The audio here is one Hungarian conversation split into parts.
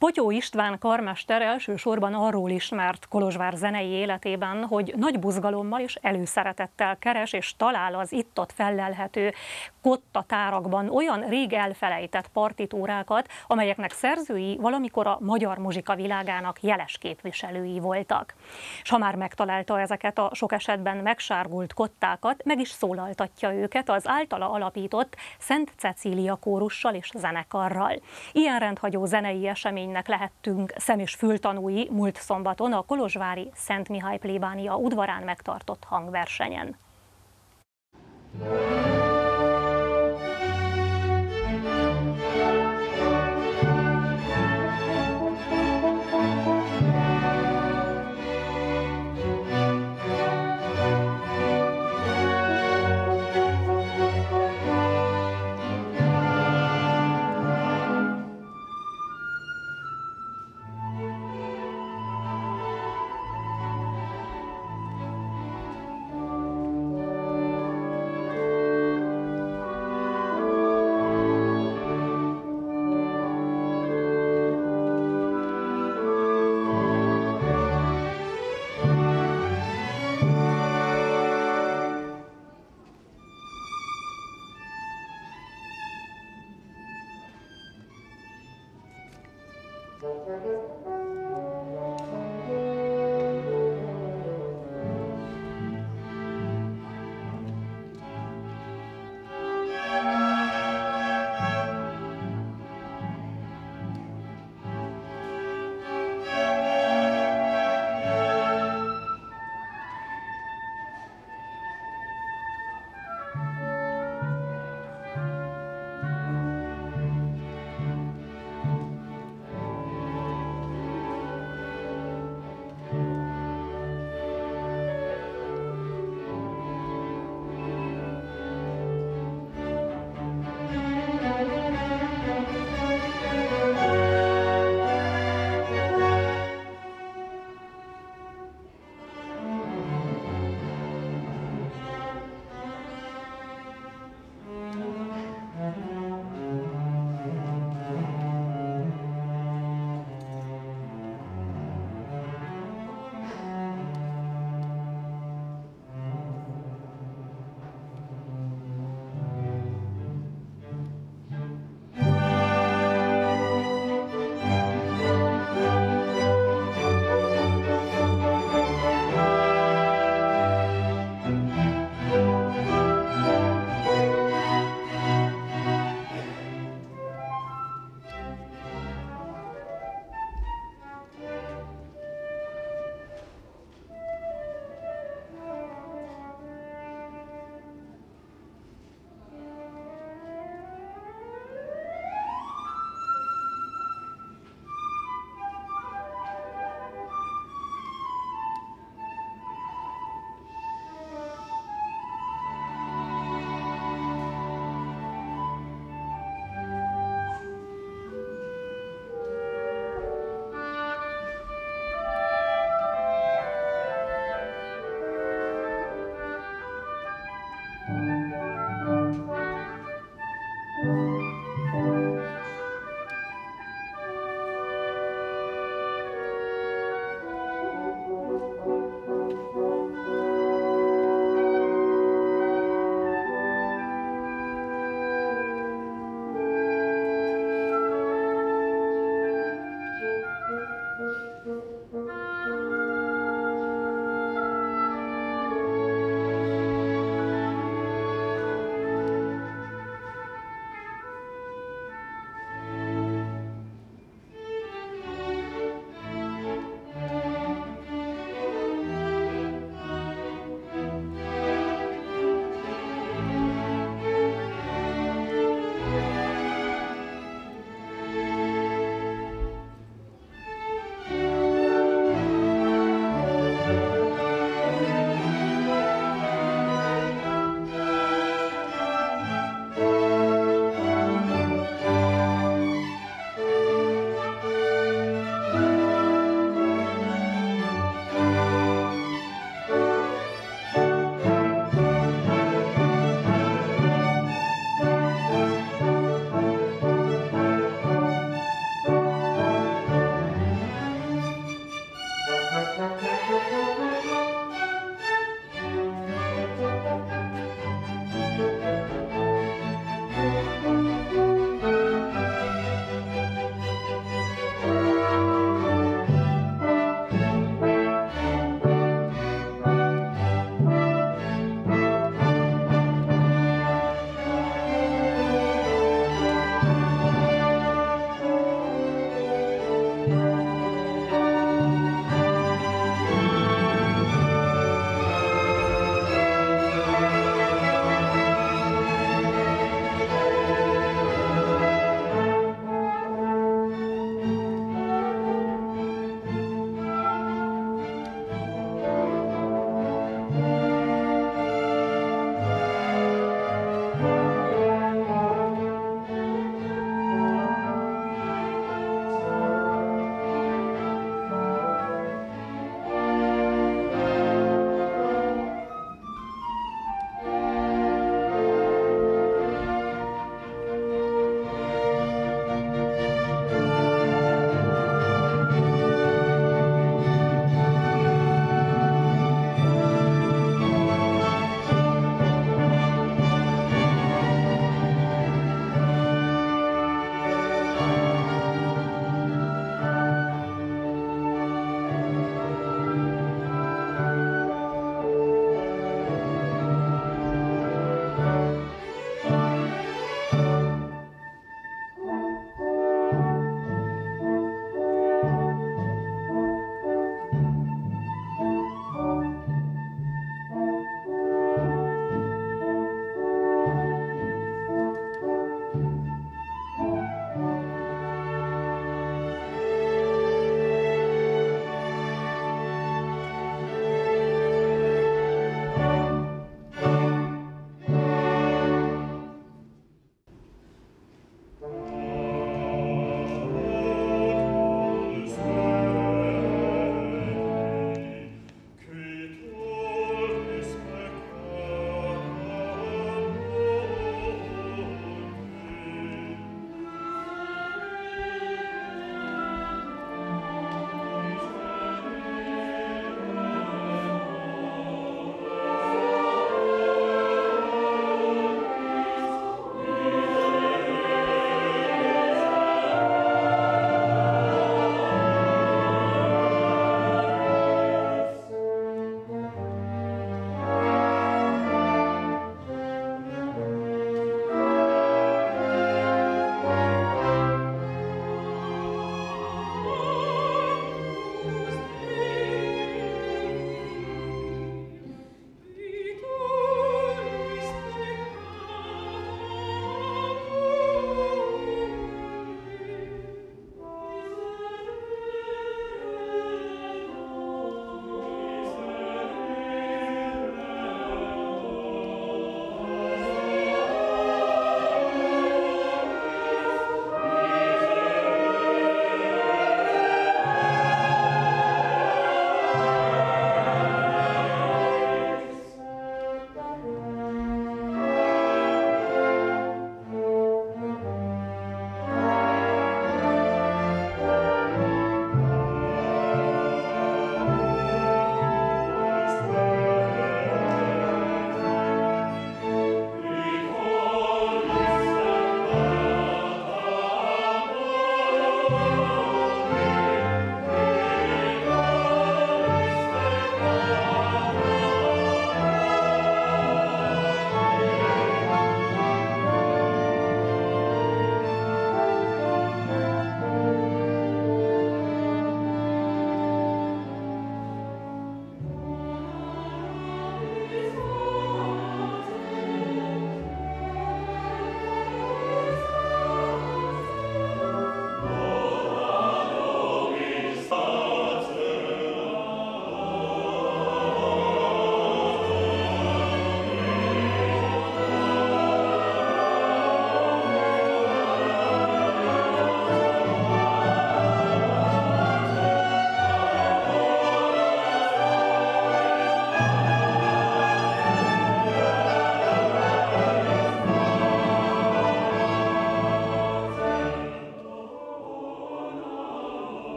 Potyó István karmester elsősorban arról ismert Kolozsvár zenei életében, hogy nagy buzgalommal és előszeretettel keres és talál az itt-ott fellelhető kottatárakban olyan rég elfelejtett partitúrákat, amelyeknek szerzői valamikor a magyar muzsika világának jeles képviselői voltak. És ha már megtalálta ezeket a sok esetben megsárgult kottákat, meg is szólaltatja őket az általa alapított Szent Cecília kórussal és zenekarral. Ilyen rendhagyó zenei eseménynek lehettünk szem- és fültanúi múlt szombaton a kolozsvári Szent Mihály plébánia udvarán megtartott hangversenyen.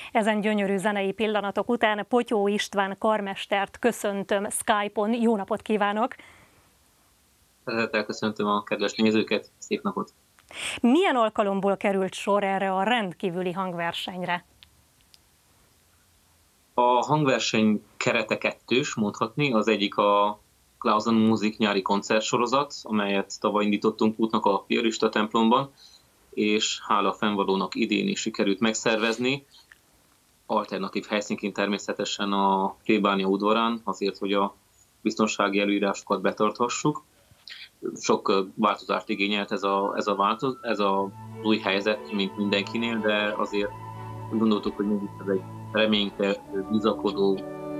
Ezen gyönyörű zenei pillanatok után Potyó István karmestert köszöntöm Skype-on. Jó napot kívánok! Szeretettel köszöntöm a kedves nézőket, szép napot! Milyen alkalomból került sor erre a rendkívüli hangversenyre? A hangverseny kerete kettős, mondhatni. Az egyik a Klausen Musik nyári koncertsorozat, amelyet tavaly indítottunk útnak a Piarista templomban, és hála fennvalónak idén is sikerült megszervezni. Alternatív helyszínként természetesen a plébánia udvarán, azért, hogy a biztonsági előírásokat betarthassuk. Sok változást igényelt ez a új helyzet, mint mindenkinél, de azért gondoltuk, hogy mégis ez egy reménykedő, bizakodó,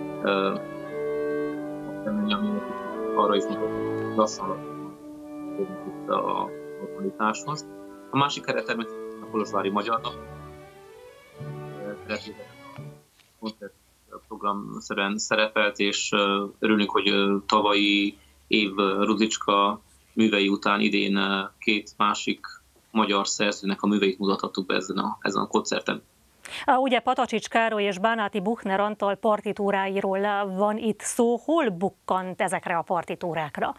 ami arra is lassan itt a tanításhoz. A másik keret természetesen a kolozsvári magyar nap. Koncertprogramszerűen szerepelt, és örülünk, hogy tavalyi év Ruzicska művei után idén két másik magyar szerzőnek a műveit mutathattuk be ezen a koncerten. Ugye Patacsics Károly és Bánáti Buchner Antal partitúráiról van itt szó. Hol bukkant ezekre a partitúrákra?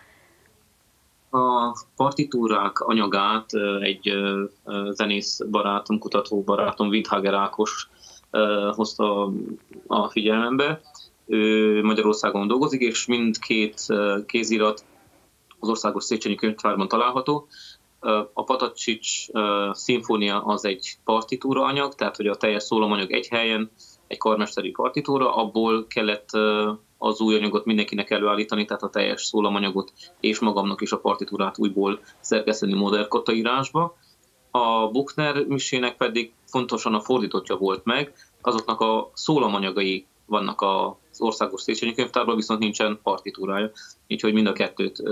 A partitúrák anyagát egy zenész barátom, kutató barátom, Windhager Ákos hozta a figyelmembe. Ő Magyarországon dolgozik, és mindkét kézirat az Országos Széchenyi Könyvtárban található. A Patacsics szimfónia az egy partitúra anyag, tehát hogy a teljes szólomanyag egy helyen, egy karmesteri partitúra, abból kellett az új anyagot mindenkinek előállítani, tehát a teljes szólamanyagot és magamnak is a partitúrát újból szerkeszteni modern kotta írásba. A Buchner misének pedig fontosan a fordítottja volt meg, azoknak a szólamanyagai vannak az Országos Széchenyi Könyvtárban, viszont nincsen partitúrája, úgyhogy mind a kettőt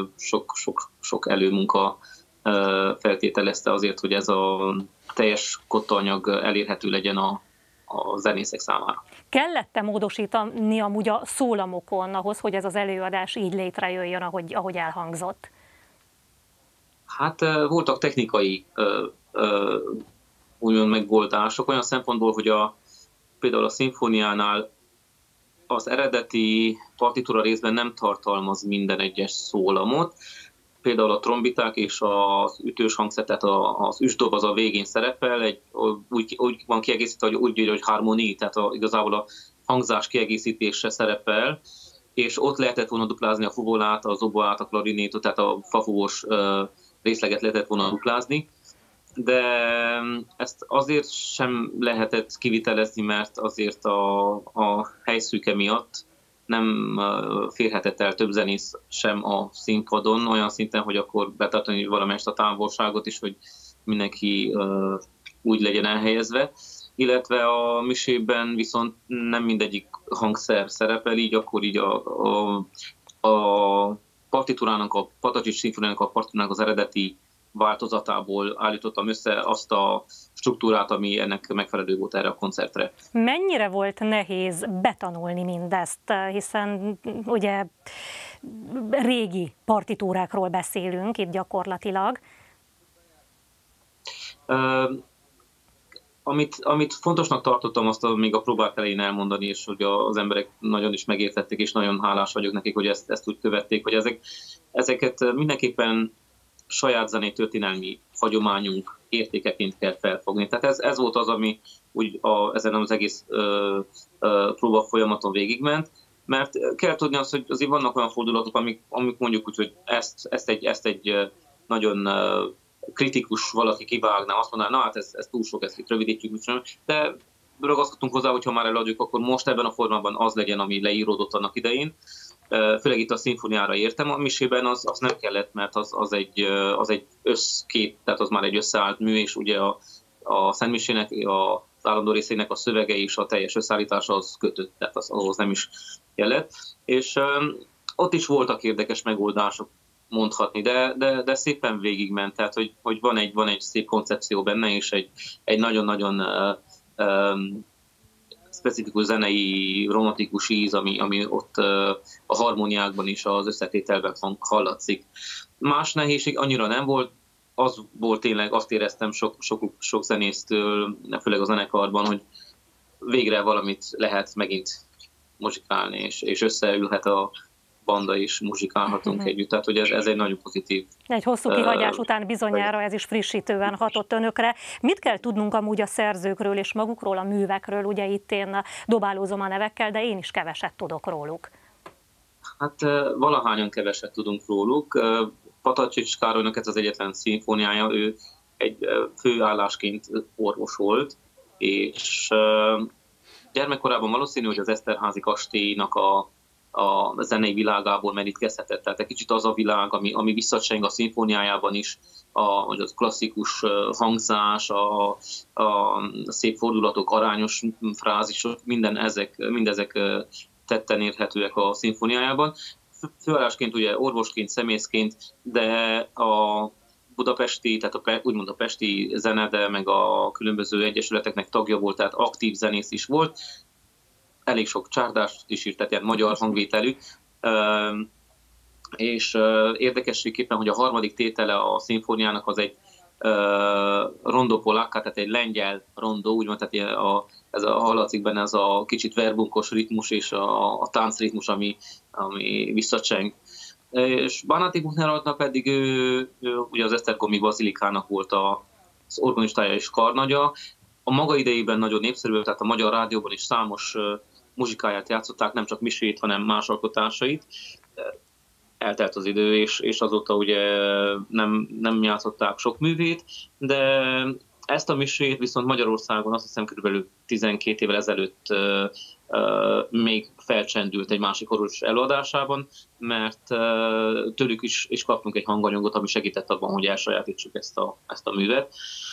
sok előmunka feltételezte azért, hogy ez a teljes kottaanyag elérhető legyen a zenészek számára. Kellett-e módosítani amúgy a szólamokon ahhoz, hogy ez az előadás így létrejöjjön, ahogy elhangzott? Hát voltak technikai úgymond megoldások, olyan szempontból, hogy például a szimfóniánál az eredeti partitúra részben nem tartalmaz minden egyes szólamot. Például a trombiták és az ütős hangszer, tehát az üsdob az a végén szerepel, úgy van kiegészítve, hogy úgy írja, hogy harmoni, tehát igazából a hangzás kiegészítése szerepel, és ott lehetett volna duplázni a fuvolát, az oboát, a klarinétot, tehát a fafúvós részleget lehetett volna duplázni, de ezt azért sem lehetett kivitelezni, mert azért a helyszűke miatt nem férhetett el több zenész sem a színpadon, olyan szinten, hogy akkor betartani valamelyest a távolságot is, hogy mindenki úgy legyen elhelyezve. Illetve a misében viszont nem mindegyik hangszer szerepel, így akkor így a partitúrának, a Patacsics szimfóniának a partitúrának az eredeti változatából állítottam össze azt a struktúrát, ami ennek megfelelő volt erre a koncertre. Mennyire volt nehéz betanulni mindezt, hiszen ugye régi partitúrákról beszélünk itt gyakorlatilag. Amit fontosnak tartottam, azt még a próbák elején elmondani, és hogy az emberek nagyon is megértették, és nagyon hálás vagyok nekik, hogy ezt úgy követték, hogy ezeket mindenképpen saját zenei történelmi hagyományunk értékeként kell felfogni. Tehát ez volt az, ami úgy ezen az egész próba folyamaton végigment, mert kell tudni azt, hogy azért vannak olyan fordulatok, amik mondjuk úgy, hogy ezt egy nagyon kritikus valaki kivágná, azt mondaná, na hát ez túl sok, ezt itt rövidítjük, de ragaszkodtunk hozzá, hogyha már eladjuk, akkor most ebben a formában az legyen, ami leíródott annak idején. Főleg itt a szimfóniára értem, a misében az nem kellett, mert az egy összkép, tehát az már egy összeállt mű, és ugye a szentmisének, az állandó részének a szövege és a teljes összeállítása az kötött, tehát ahhoz nem is kellett. És ott is voltak érdekes megoldások, mondhatni, de szépen végigment, tehát hogy van egy szép koncepció benne, és egy nagyon-nagyon specifikus zenei, romantikus íz, ami ott a harmóniákban is az összetételben hallatszik. Más nehézség annyira nem volt, az volt tényleg, azt éreztem sok zenésztől, főleg a zenekarban, végre valamit lehet megint muzsikálni, és összeülhet a banda, és muzsikálhatunk együtt. Tehát, hogy ez egy nagyon pozitív. Egy hosszú kihagyás után bizonyára ez is frissítően hatott önökre. Mit kell tudnunk amúgy a szerzőkről és magukról, a művekről? Ugye itt én dobálózom a nevekkel, de én is keveset tudok róluk. Hát valahányan keveset tudunk róluk. Patacsics Károlynak ez az egyetlen szimfóniája, ő egy főállásként orvos volt, és gyermekkorában valószínű, hogy az Eszterházy kastélynak a zenei világából merítkezhetett. Tehát egy kicsit az a világ, ami visszacseng a szimfóniájában is, a klasszikus hangzás, a szép fordulatok, arányos frázisok, mindezek tetten érhetőek a szimfóniájában. Főállásként ugye orvosként, szemészként, de a budapesti, tehát úgymond a pesti zenede, meg a különböző egyesületeknek tagja volt, tehát aktív zenész is volt. Elég sok csárdást is írt, tehát ilyen magyar hangvételű. És érdekességképpen, hogy a harmadik tétele a szimfóniának az egy rondo polacca, tehát egy lengyel rondó, úgymond, tehát ez hallatszik benne ez a kicsit verbunkos ritmus és a táncritmus, ami visszacseng. És Bánati Buchner pedig ő ugye az esztergomi bazilikának volt az organistája és karnagya. A maga idejében nagyon népszerű, tehát a Magyar Rádióban is számos muzsikáját játszották, nem csak misét, hanem más alkotásait. Eltelt az idő, és azóta ugye nem játszották sok művét, de ezt a misét viszont Magyarországon azt hiszem kb. 12 évvel ezelőtt még felcsendült egy másik orvos előadásában, mert tőlük is kaptunk egy hanganyagot, ami segített abban, hogy elsajátítsuk ezt a művet,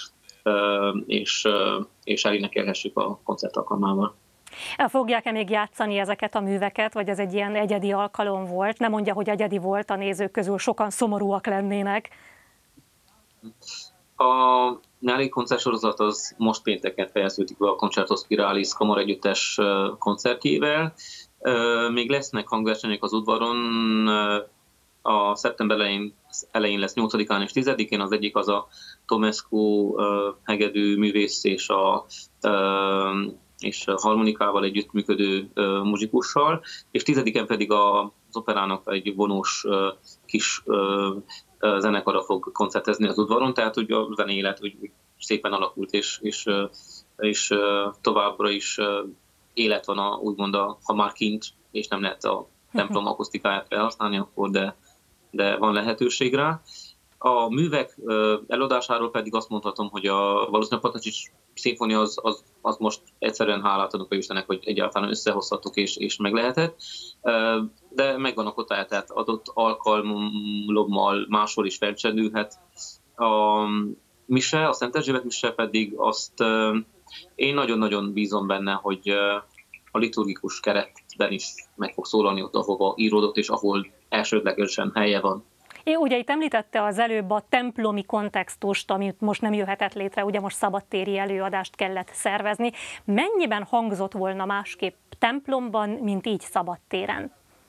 és elénekelhessük a koncert alkalmával. Fogják-e még játszani ezeket a műveket, vagy ez egy ilyen egyedi alkalom volt? Nem mondja, hogy egyedi volt, a nézők közül sokan szomorúak lennének. A nyári koncertsorozat az most pénteken fejeződik be a Concerto Spiralis kamaraegyüttes koncertjével. Még lesznek hangversenyek az udvaron, a szeptember elején lesz 8-án és 10-én, az egyik az a Tomescu hegedű művész és harmonikával együttműködő muzsikussal, és 10-en pedig az operának egy vonós kis zenekara fog koncertezni az udvaron, tehát ugye a zenei élet úgy szépen alakult, és továbbra is élet van, úgymond ha már kint, és nem lehet a templom akusztikáját felhasználni, akkor de van lehetőség rá. A művek előadásáról pedig azt mondhatom, hogy valószínűleg Patacsics szimfónia az most egyszerűen hálát adok a Istennek, hogy egyáltalán összehozhattuk és meg lehetett. De megvannak ott, tehát adott alkalommal máshol is felcsendülhet. A mise, a Szent Erzsébet mise pedig azt én nagyon-nagyon bízom benne, hogy a liturgikus keretben is meg fog szólalni ott, ahova íródott, és ahol elsődlegesen helye van. Ugye itt említette az előbb a templomi kontextust, amit most nem jöhetett létre, ugye most szabadtéri előadást kellett szervezni. Mennyiben hangzott volna másképp templomban, mint így szabadtéren?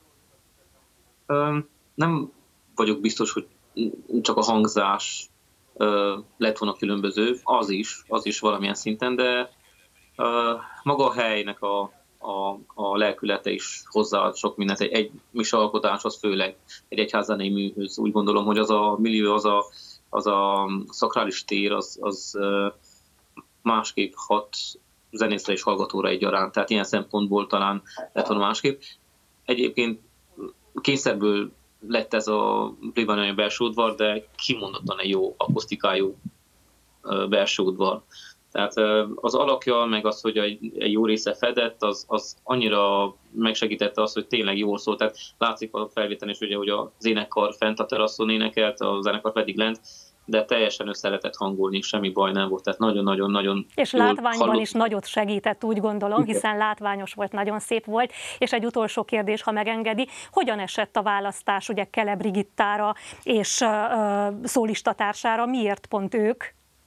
Nem vagyok biztos, hogy csak a hangzás lett volna különböző, az is valamilyen szinten, de maga a helynek a lelkülete is hozzáad sok mindent. Egy misaalkotás az főleg egy egyházzenei műhöz. Úgy gondolom, hogy az a millió, az a szakrális tér, az másképp hat zenészre és hallgatóra egyaránt. Tehát ilyen szempontból talán lett volna másképp. Egyébként kényszerből lett ez a plébániai belső udvar, de kimondottan egy jó akusztikájú belső udvar. Tehát az alakja, meg az, hogy egy jó része fedett, az annyira megsegítette azt, hogy tényleg jól szólt. Tehát látszik a felvételen is, ugye, hogy a énekkar fent a teraszon énekelt, a zenekar pedig lent, de teljesen össze lehetett hangolni, semmi baj nem volt. Tehát nagyon-nagyon-nagyon. És látványban is nagyot segített, úgy gondolom, hiszen látványos volt, nagyon szép volt. És egy utolsó kérdés, ha megengedi, hogyan esett a választás ugye Kele Brigittára és szólistatársára, miért pont ők?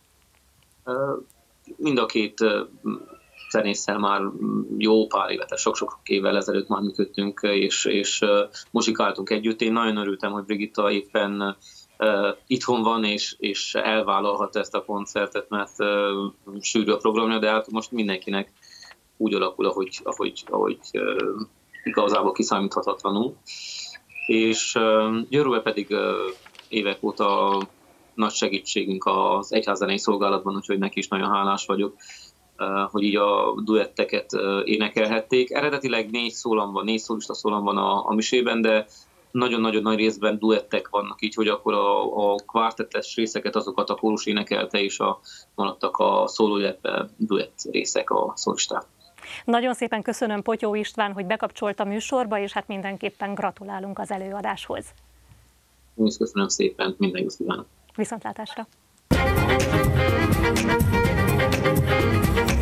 Mind a két zenésszel már jó pár évet, sok-sok évvel ezelőtt már működtünk, és muzsikáltunk együtt. Én nagyon örültem, hogy Brigitta éppen itthon van, és elvállalhat ezt a koncertet, mert sűrű a programja, de hát most mindenkinek úgy alakul, ahogy igazából kiszámíthatatlanul. És Győrbe pedig évek óta nagy segítségünk az egyházzenei szolgálatban, úgyhogy neki is nagyon hálás vagyok, hogy így a duetteket énekelhették. Eredetileg 4 szólista szólam van a misében, de nagyon-nagyon nagy részben duettek vannak, így hogy akkor a kvártettes részeket, azokat a kórus énekelte, és maradtak a szóló, illetve duett részek a szólisták. Nagyon szépen köszönöm Potyó István, hogy bekapcsolt a műsorba, és hát mindenképpen gratulálunk az előadáshoz. Én is köszönöm szépen, minden jót kívánok. Viszontlátásra!